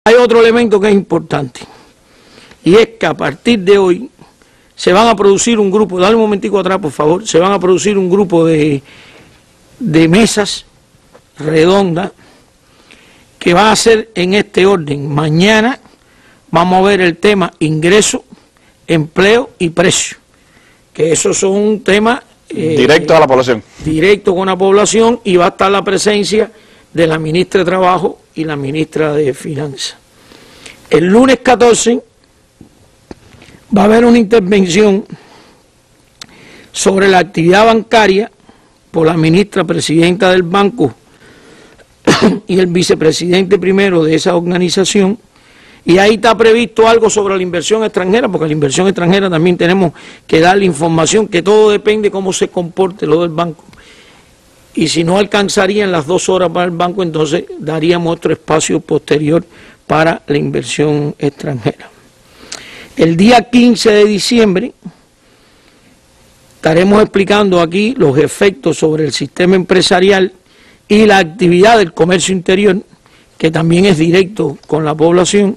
Hay otro elemento que es importante, y es que a partir de hoy se van a producir un grupo, dale un momentico atrás por favor, se van a producir un grupo de mesas redondas que va a ser en este orden. Mañana vamos a ver el tema ingreso, empleo y precio, que esos son temas directo a la población. Directo con la población, y va a estar la presencia de la ministra de Trabajo y la ministra de Finanzas. El lunes 14 va a haber una intervención sobre la actividad bancaria por la ministra presidenta del banco y el vicepresidente primero de esa organización, y ahí está previsto algo sobre la inversión extranjera, porque la inversión extranjera también tenemos que darle información, que todo depende de cómo se comporte lo del banco, y si no alcanzarían las 2 horas para el banco, entonces daríamos otro espacio posterior para la inversión extranjera. El día 15 de diciembre estaremos explicando aquí los efectos sobre el sistema empresarial y la actividad del comercio interior, que también es directo con la población.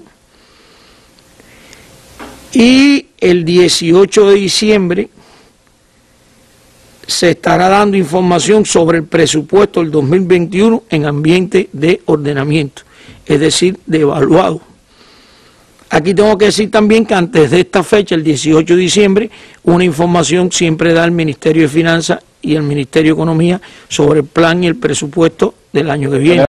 Y el 18 de diciembre se estará dando información sobre el presupuesto del 2021 en ambiente de ordenamiento, es decir, de evaluado. Aquí tengo que decir también que antes de esta fecha, el 18 de diciembre, una información siempre da el Ministerio de Finanzas y el Ministerio de Economía sobre el plan y el presupuesto del año que viene.